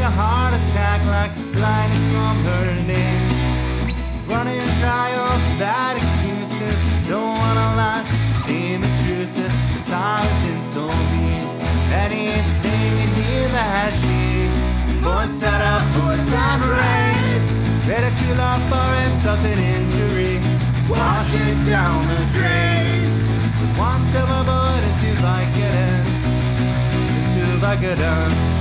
a heart attack like blinded from her name. Running dry of bad excuses, don't wanna lie, see the truth that the time isn't told me. Anything in here that she wants that up poison rain. Ready to love for insult and injury, wash it down the drain. With one silver bullet into Vicodin, into Vicodin.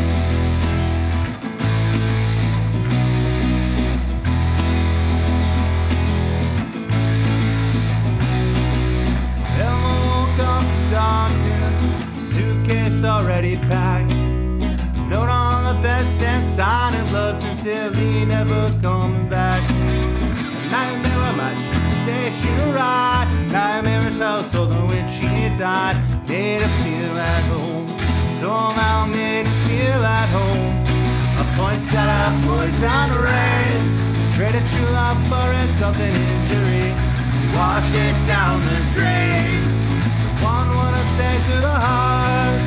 Suitcase already packed. Note on the bedstand, signing bloods until he never coming back. A nightmare of my station ride. Nightmare of household in which she died. Made her feel at home. Somehow made her feel at home. A poinsettia of poison rain. Traded true love for insult and injury. Washed it down the drain. One wanna stay through the heart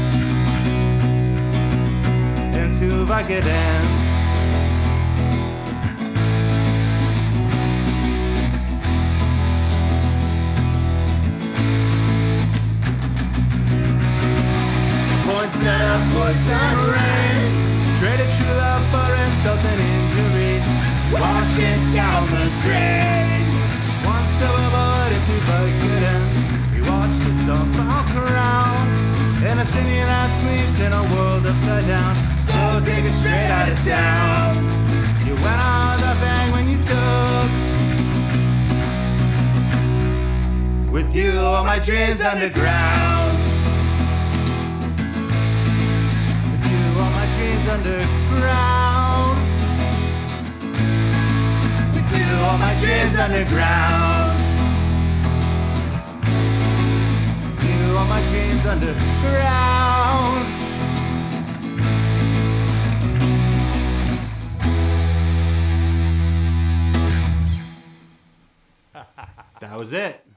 into Vicodin. Poinsettia, poison rain. Traded true love for insult and injury. Washed it down the drain. One silver bullet into Vicodin. Watch the stuff walk around in a city that sleeps in a world upside down. So take it straight out of town. You went on the bang when you took. With you all my dreams underground. With you all my dreams underground. With you all my dreams underground. All my dreams underground. That was it.